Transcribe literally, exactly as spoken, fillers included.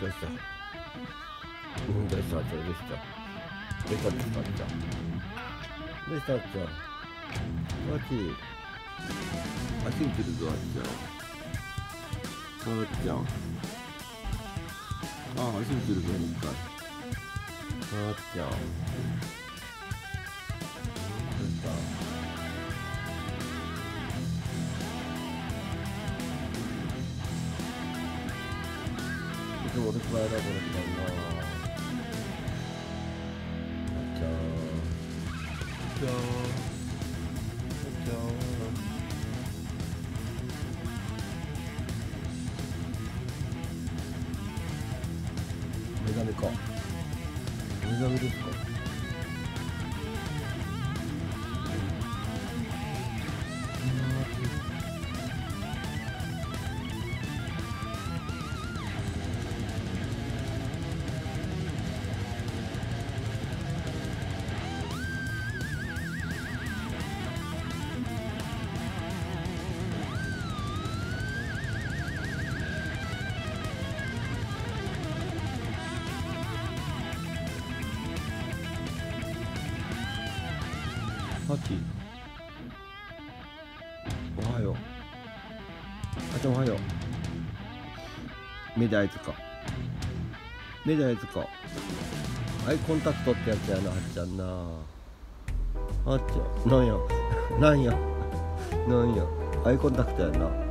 どうしたうんどうしたどうしたどうしたどうしたどうしたどうしたどうしたあっち足打ってるぞあっちゃんあっちゃんあ足打ってるぞもう一回あっちゃんどうしたitu urus barang urus barang kacau kacau kacau megamiかmegamiですかハッキーおはようあちゃんおはよう目であいつか目であいつかアイコンタクトってやつやなはっちゃんなはっちゃんなんやなんやなんやアイコンタクトやな